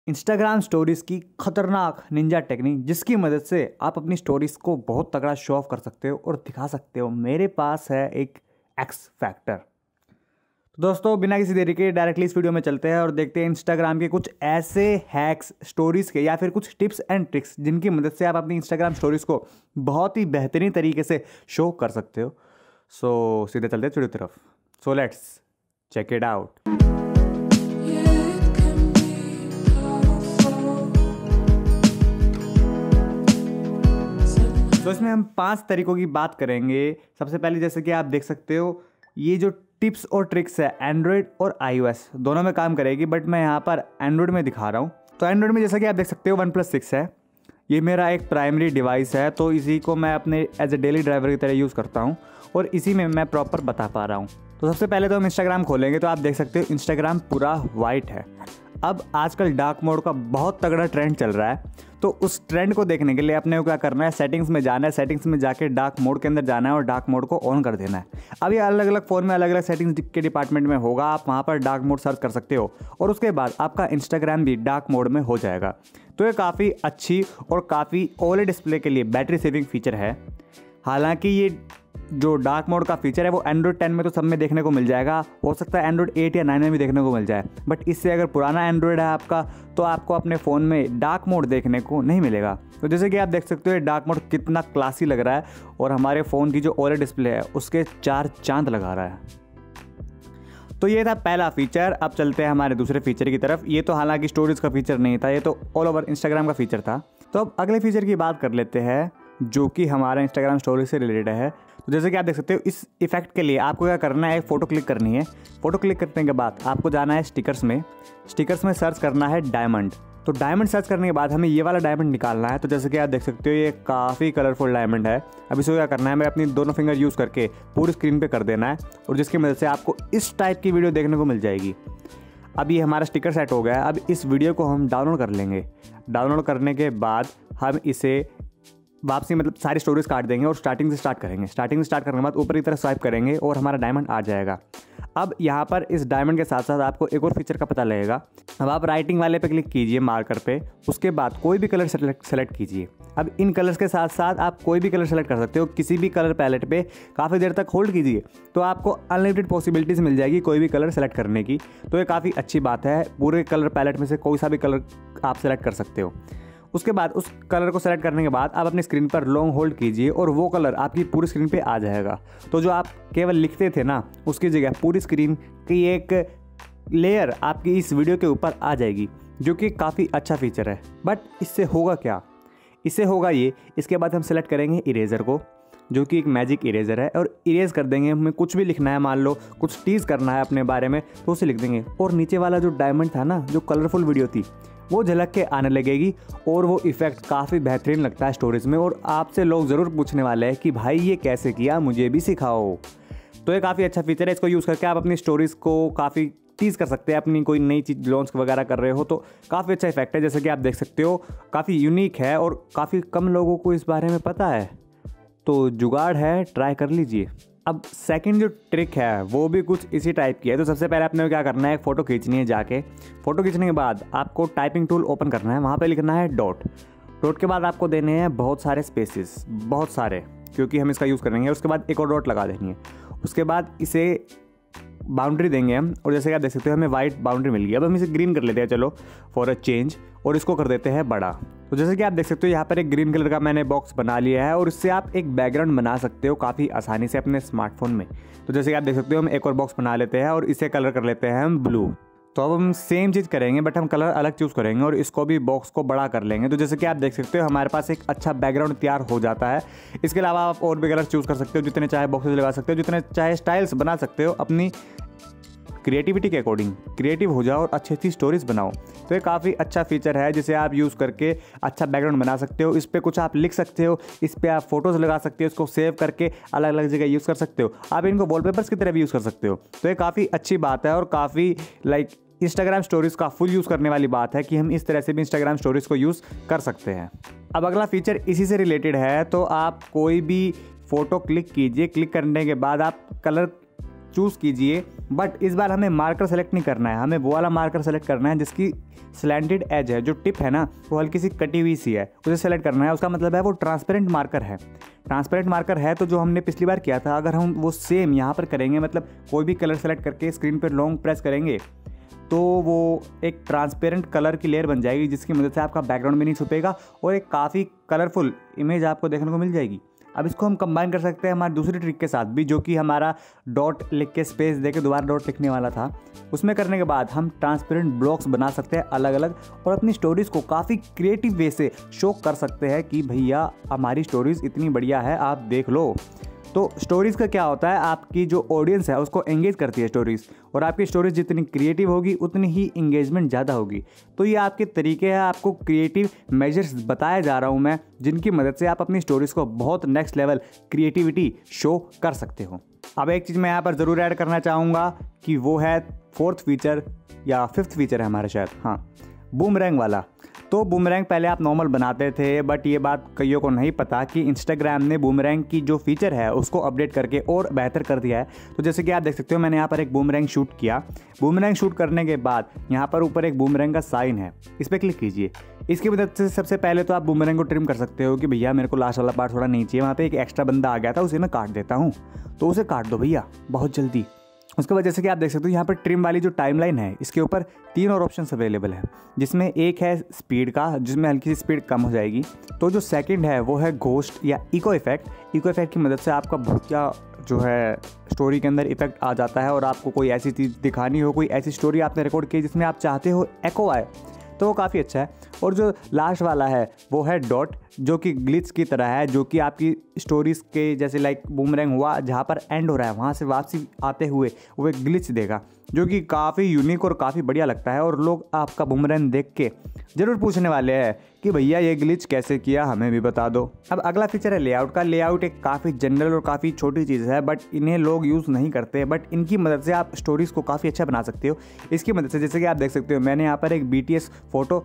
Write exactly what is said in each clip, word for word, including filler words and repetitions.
Instagram stories की खतरनाक Ninja technique जिसकी मदद से आप अपनी स्टोरीज को बहुत तगड़ा शो ऑफ कर सकते हो और दिखा सकते हो। मेरे पास है एक एक्स फैक्टर। तो दोस्तों बिना किसी देरी के डायरेक्टली इस वीडियो में चलते हैं और देखते हैं इंस्टाग्राम के कुछ ऐसे हैक्स स्टोरीज के या फिर कुछ टिप्स एंड ट्रिक्स जिनकी मदद से आप अपनी इंस्टाग्राम स्टोरीज को बहुत ही बेहतरीन तरीके से शो कर सकते हो। सो सीधे चलते हैं वीडियो की तरफ। So let's check it out. तो इसमें हम पांच तरीकों की बात करेंगे। सबसे पहले जैसे कि आप देख सकते हो ये जो टिप्स और ट्रिक्स है एंड्रॉयड और आईओएस दोनों में काम करेगी, बट मैं यहाँ पर एंड्रॉयड में दिखा रहा हूँ। तो एंड्रॉयड में जैसा कि आप देख सकते हो वन प्लस सिक्स है, ये मेरा एक प्राइमरी डिवाइस है, तो इसी को मैं अपने एज ए डेली ड्राइवर की तरह यूज़ करता हूँ और इसी में मैं प्रॉपर बता पा रहा हूँ। तो सबसे पहले तो हम इंस्टाग्राम खोलेंगे तो आप देख सकते हो इंस्टाग्राम पूरा वाइट है। अब आजकल डार्क मोड का बहुत तगड़ा ट्रेंड चल रहा है, तो उस ट्रेंड को देखने के लिए अपने को क्या करना है, सेटिंग्स में जाना है। सेटिंग्स में जाके डार्क मोड के अंदर जाना है और डार्क मोड को ऑन कर देना है। अब ये अलग अलग फ़ोन में अलग अलग सेटिंग्स के डिपार्टमेंट में होगा, आप वहाँ पर डार्क मोड सर्च कर सकते हो और उसके बाद आपका इंस्टाग्राम भी डार्क मोड में हो जाएगा। तो ये काफ़ी अच्छी और काफ़ी ओलेड डिस्प्ले के लिए बैटरी सेविंग फीचर है। हालांकि ये जो डार्क मोड का फीचर है वो एंड्रॉयड टेन में तो सब में देखने को मिल जाएगा, हो सकता है एंड्रॉयड एट या नाइन में भी देखने को मिल जाए, बट इससे अगर पुराना एंड्रॉयड है आपका तो आपको अपने फ़ोन में डार्क मोड देखने को नहीं मिलेगा। तो जैसे कि आप देख सकते हो ये डार्क मोड कितना क्लासी लग रहा है और हमारे फ़ोन की जो ओलेड डिस्प्ले है उसके चार चांद लगा रहा है। तो ये था पहला फीचर। अब चलते हैं हमारे दूसरे फीचर की तरफ। ये तो हालांकि स्टोरेज का फीचर नहीं था, ये तो ऑल ओवर इंस्टाग्राम का फीचर था। तो अब अगले फीचर की बात कर लेते हैं जो कि हमारा इंस्टाग्राम स्टोरी से रिलेटेड है। तो जैसे कि आप देख सकते हो इस इफेक्ट के लिए आपको क्या करना है, फ़ोटो क्लिक करनी है। फ़ोटो क्लिक करने के बाद आपको जाना है स्टिकर्स में। स्टिकर्स में सर्च करना है डायमंड। तो डायमंड सर्च करने के बाद हमें ये वाला डायमंड निकालना है। तो जैसे कि आप देख सकते हो ये काफ़ी कलरफुल डायमंड है। अब इसको क्या करना है, मैं अपनी दोनों फिंगर यूज़ करके पूरी स्क्रीन पे कर देना है और जिसकी मदद से आपको इस टाइप की वीडियो देखने को मिल जाएगी। अब ये हमारा स्टिकर सेट हो गया है। अब इस वीडियो को हम डाउनलोड कर लेंगे। डाउनलोड करने के बाद हम इसे वापसी मतलब सारी स्टोरीज काट देंगे और स्टार्टिंग से स्टार्ट करेंगे। स्टार्टिंग से स्टार्ट करने के बाद ऊपर की तरफ स्वाइप करेंगे और हमारा डायमंड आ जाएगा। अब यहाँ पर इस डायमंड के साथ साथ आपको एक और फीचर का पता लगेगा। अब आप राइटिंग वाले पे क्लिक कीजिए मार्कर पे, उसके बाद कोई भी कलर सेलेक्ट सेलेक्ट कीजिए। अब इन कलर्स के साथ साथ आप कोई भी कलर सेलेक्ट कर सकते हो। किसी भी कलर पैलेट पे काफ़ी देर तक होल्ड कीजिए तो आपको अनलिमिटेड पॉसिबिलिटीज़ मिल जाएगी कोई भी कलर सेलेक्ट करने की। तो ये काफ़ी अच्छी बात है। पूरे कलर पैलेट में से कोई सा भी कलर आप सेलेक्ट कर सकते हो। उसके बाद उस कलर को सेलेक्ट करने के बाद आप अपनी स्क्रीन पर लॉन्ग होल्ड कीजिए और वो कलर आपकी पूरी स्क्रीन पे आ जाएगा। तो जो आप केवल लिखते थे ना उसकी जगह पूरी स्क्रीन की एक लेयर आपकी इस वीडियो के ऊपर आ जाएगी, जो कि काफ़ी अच्छा फीचर है। बट इससे होगा क्या, इससे होगा ये, इसके बाद हम सेलेक्ट करेंगे इरेज़र को, जो कि एक मैजिक इरेज़र है, और इरेज़ कर देंगे। हमें कुछ भी लिखना है, मान लो कुछ टीज़ करना है अपने बारे में तो उसे लिख देंगे और नीचे वाला जो डायमंड था ना, जो कलरफुल वीडियो थी, वो झलक के आने लगेगी और वो इफ़ेक्ट काफ़ी बेहतरीन लगता है स्टोरेज में। और आपसे लोग ज़रूर पूछने वाले हैं कि भाई ये कैसे किया, मुझे भी सिखाओ। तो ये काफ़ी अच्छा फीचर है। इसको यूज़ करके आप अपनी स्टोरीज़ को काफ़ी टीज़ कर सकते हैं। अपनी कोई नई चीज़ लॉन्च वगैरह कर रहे हो तो काफ़ी अच्छा इफेक्ट है। जैसे कि आप देख सकते हो काफ़ी यूनिक है और काफ़ी कम लोगों को इस बारे में पता है, तो जुगाड़ है, ट्राई कर लीजिए। अब सेकंड जो ट्रिक है वो भी कुछ इसी टाइप की है। तो सबसे पहले आपने क्या करना है, एक फ़ोटो खींचनी है। जाके फ़ोटो खींचने के बाद आपको टाइपिंग टूल ओपन करना है, वहाँ पे लिखना है डॉट। डॉट के बाद आपको देने हैं बहुत सारे स्पेसेस, बहुत सारे, क्योंकि हम इसका यूज़ करेंगे। उसके बाद एक और डॉट लगा देनी है। उसके बाद इसे बाउंड्री देंगे हम, और जैसे कि आप देख सकते हो हमें वाइट बाउंड्री मिल गई। अब हम इसे ग्रीन कर लेते हैं, चलो फॉर अ चेंज, और इसको कर देते हैं बड़ा। तो जैसे कि आप देख सकते हो यहाँ पर एक ग्रीन कलर का मैंने बॉक्स बना लिया है और इससे आप एक बैकग्राउंड बना सकते हो काफ़ी आसानी से अपने स्मार्टफोन में। तो जैसे कि आप देख सकते हो हम एक और बॉक्स बना लेते हैं और इसे कलर कर लेते हैं हम ब्लू। तो अब हम सेम चीज़ करेंगे बट हम कलर अलग चूज़ करेंगे और इसको भी बॉक्स को बड़ा कर लेंगे। तो जैसे कि आप देख सकते हो हमारे पास एक अच्छा बैकग्राउंड तैयार हो जाता है। इसके अलावा आप और भी कलर चूज़ कर सकते हो, जितने चाहे बॉक्सेस लगा सकते हो, जितने चाहे स्टाइल्स बना सकते हो। अपनी क्रिएटिविटी के अकॉर्डिंग क्रिएटिव हो जाओ और अच्छी अच्छी स्टोरीज बनाओ। तो ये काफ़ी अच्छा फीचर है जिसे आप यूज़ करके अच्छा बैकग्राउंड बना सकते हो। इस पर कुछ आप लिख सकते हो, इस पर आप फोटोज़ लगा सकते हो, इसको सेव करके अलग अलग जगह यूज़ कर सकते हो। आप इनको वॉलपेपर्स की तरह भी यूज़ कर सकते हो। तो ये काफ़ी अच्छी बात है और काफ़ी लाइक इंस्टाग्राम स्टोरीज़ का फुल यूज़ करने वाली बात है कि हम इस तरह से भी इंस्टाग्राम स्टोरीज़ को यूज़ कर सकते हैं। अब अगला फीचर इसी से रिलेटेड है। तो आप कोई भी फ़ोटो क्लिक कीजिए, क्लिक करने के बाद आप कलर चूज़ कीजिए, बट इस बार हमें मार्कर सेलेक्ट नहीं करना है, हमें वो वाला मार्कर सेलेक्ट करना है जिसकी स्लैंटेड एज है, जो टिप है ना वो हल्की सी कटी हुई सी है, उसे सेलेक्ट करना है। उसका मतलब है वो ट्रांसपेरेंट मार्कर है। ट्रांसपेरेंट मार्कर है तो जो हमने पिछली बार किया था, अगर हम वो सेम यहाँ पर करेंगे, मतलब कोई भी कलर सेलेक्ट करके स्क्रीन पर लॉन्ग प्रेस करेंगे तो वो एक ट्रांसपेरेंट कलर की लेयर बन जाएगी, जिसकी मदद से आपका बैकग्राउंड भी नहीं छुपेगा और एक काफ़ी कलरफुल इमेज आपको देखने को मिल जाएगी। अब इसको हम कंबाइन कर सकते हैं हमारी दूसरी ट्रिक के साथ भी, जो कि हमारा डॉट लिख के स्पेस दे के दोबारा डॉट लिखने वाला था। उसमें करने के बाद हम ट्रांसपेरेंट ब्लॉक्स बना सकते हैं अलग अलग, और अपनी स्टोरीज़ को काफ़ी क्रिएटिव वे से शो कर सकते हैं कि भैया हमारी स्टोरीज़ इतनी बढ़िया है, आप देख लो। तो स्टोरीज़ का क्या होता है, आपकी जो ऑडियंस है उसको एंगेज करती है स्टोरीज़, और आपकी स्टोरीज जितनी क्रिएटिव होगी उतनी ही इंगेजमेंट ज़्यादा होगी। तो ये आपके तरीके हैं, आपको क्रिएटिव मेजर्स बताया जा रहा हूँ मैं, जिनकी मदद से आप अपनी स्टोरीज़ को बहुत नेक्स्ट लेवल क्रिएटिविटी शो कर सकते हो। अब एक चीज़ मैं यहाँ पर ज़रूर ऐड करना चाहूँगा कि वो है फोर्थ फीचर या फिफ्थ फीचर है हमारा शायद, हाँ, बूमरैंग वाला। तो बूमरैंग पहले आप नॉर्मल बनाते थे, बट ये बात कईयों को नहीं पता कि इंस्टाग्राम ने बूमरैंग की जो फीचर है उसको अपडेट करके और बेहतर कर दिया है। तो जैसे कि आप देख सकते हो, मैंने यहाँ पर एक बूमरैंग शूट किया। बूमरैंग शूट करने के बाद यहाँ पर ऊपर एक बूमरैंग का साइन है, इस पर क्लिक कीजिए। इसकी मदद से सबसे पहले तो आप बूमरैंग को ट्रिम कर सकते हो कि भैया मेरे को लास्ट वाला पार्ट थोड़ा नहीं चाहिए, वहाँ पर एक एक्स्ट्रा बंदा आ गया था, उसे मैं काट देता हूँ, तो उसे काट दो भैया बहुत जल्दी। उसके बाद जैसे कि आप देख सकते हो यहाँ पर ट्रिम वाली जो टाइमलाइन है, इसके ऊपर तीन और ऑप्शंस अवेलेबल है, जिसमें एक है स्पीड का, जिसमें हल्की सी स्पीड कम हो जाएगी। तो जो सेकंड है वो है घोस्ट या इको इफेक्ट। इको इफेक्ट की मदद से आपका भूतिया जो है स्टोरी के अंदर इफेक्ट आ जाता है, और आपको कोई ऐसी चीज़ दिखानी हो, कोई ऐसी स्टोरी आपने रिकॉर्ड की जिसमें आप चाहते हो एको आए, तो वो काफ़ी अच्छा है। और जो लास्ट वाला है वो है डॉट, जो कि ग्लिच की तरह है, जो कि आपकी स्टोरीज़ के जैसे लाइक बूमरैंग हुआ जहाँ पर एंड हो रहा है वहाँ से वापसी आते हुए वो एक ग्लिच देगा, जो कि काफ़ी यूनिक और काफ़ी बढ़िया लगता है। और लोग आपका बूमरैंग देख के ज़रूर पूछने वाले हैं कि भैया ये ग्लिच कैसे किया, हमें भी बता दो। अब अगला फीचर है लेआउट का। लेआउट एक काफ़ी जनरल और काफ़ी छोटी चीज़ है, बट इन्हें लोग यूज़ नहीं करते, बट इनकी मदद से आप स्टोरीज़ को काफ़ी अच्छा बना सकते हो। इसकी मदद से जैसे कि आप देख सकते हो, मैंने यहाँ पर एक B T S photo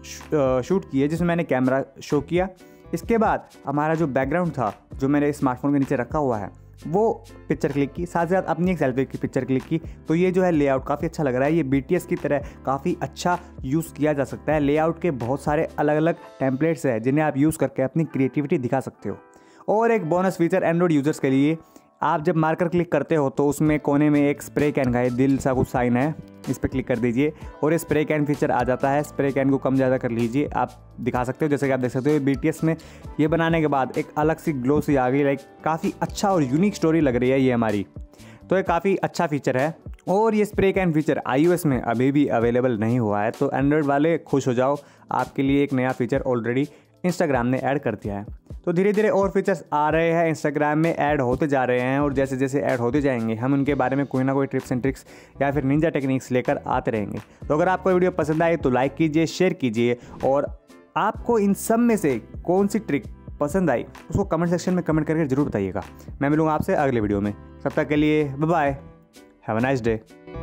shoot की है जिसमें मैंने कैमरा शो किया। इसके बाद हमारा जो बैकग्राउंड था, जो मेरे स्मार्टफोन के नीचे रखा हुआ है, वो पिक्चर क्लिक की, साथ साथ अपनी एक सेल्फी की पिक्चर क्लिक की। तो ये जो है लेआउट काफ़ी अच्छा लग रहा है। ये बी टी एस की तरह काफ़ी अच्छा यूज़ किया जा सकता है। लेआउट के बहुत सारे अलग अलग टेम्पलेट्स हैं जिन्हें आप यूज़ करके अपनी क्रिएटिविटी दिखा सकते हो। और एक बोनस फीचर एंड्रॉइड यूज़र्स के लिए, आप जब मार्कर क्लिक करते हो तो उसमें कोने में एक स्प्रे कैन का दिल सा कुछ साइन है, इस पर क्लिक कर दीजिए और ये स्प्रे कैन फीचर आ जाता है। स्प्रे कैन को कम ज़्यादा कर लीजिए, आप दिखा सकते हो। जैसे कि आप देख सकते हो बी टी एस में ये बनाने के बाद एक अलग सी ग्लो सी आ गई, लाइक काफ़ी अच्छा और यूनिक स्टोरी लग रही है ये हमारी। तो ये काफ़ी अच्छा फीचर है। और ये स्प्रे कैन फीचर आईओएस में अभी भी अवेलेबल नहीं हुआ है, तो एंड्रॉयड वाले खुश हो जाओ, आपके लिए एक नया फीचर ऑलरेडी इंस्टाग्राम ने ऐड कर दिया है। तो धीरे धीरे और फीचर्स आ रहे हैं, इंस्टाग्राम में ऐड होते जा रहे हैं, और जैसे जैसे ऐड होते जाएंगे हम उनके बारे में कोई ना कोई टिप्स एंड ट्रिक्स या फिर निंजा टेक्निक्स लेकर आते रहेंगे। तो अगर आपको वीडियो पसंद आए तो लाइक कीजिए, शेयर कीजिए, और आपको इन सब में से कौन सी ट्रिक पसंद आई उसको कमेंट सेक्शन में कमेंट करके जरूर बताइएगा। मैं मिलूंगा आपसे अगले वीडियो में, तब तक के लिए bye bye, have a nice day.